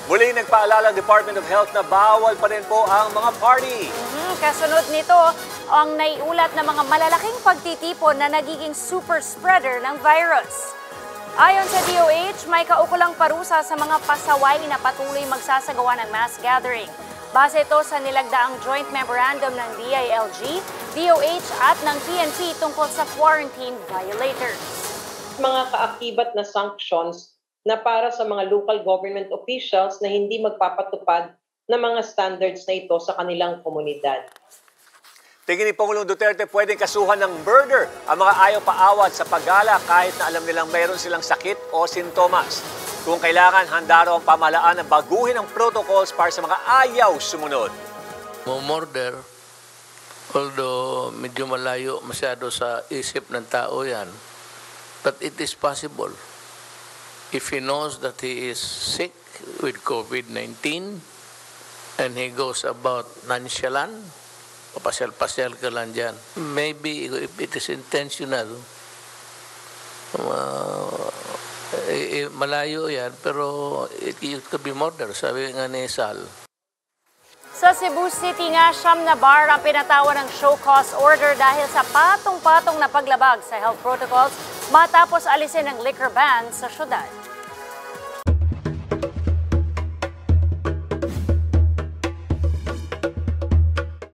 Muli nagpaalala ang Department of Health na bawal pa rin po ang mga party. Kasunod nito, ang naiulat na mga malalaking pagtitipon na nagiging super spreader ng virus. Ayon sa DOH, may kaukulang parusa sa mga pasaway na patuloy magsasagawa ng mass gathering. Base ito sa nilagdaang joint memorandum ng DILG, DOH at ng PNP tungkol sa quarantine violators. Mga kaakibat na sanctions na para sa mga local government officials na hindi magpapatupad ng mga standards na ito sa kanilang komunidad. Tingin ni Pangulong Duterte pwedeng kasuhan ng murder ang mga ayaw paawat sa paggala kahit na alam nilang mayroon silang sakit o sintomas. Kung kailangan, handa raw ang pamahalaan na baguhin ang protocols para sa mga ayaw sumunod. Murder, although medyo malayo masyado sa isip ng tao yan, but it is possible. If he knows that he is sick with COVID-19 and he goes about nonchalant, papasyal-pasyal ka lang dyan. Maybe if it is intentional, malayo yan, pero it could be murder, sabi nga ni Sal. Sa Cebu City nga, 9 na bar ang pinatawan ng show cause order dahil sa patong-patong na paglabag sa health protocols matapos alisin ng liquor ban sa syudad.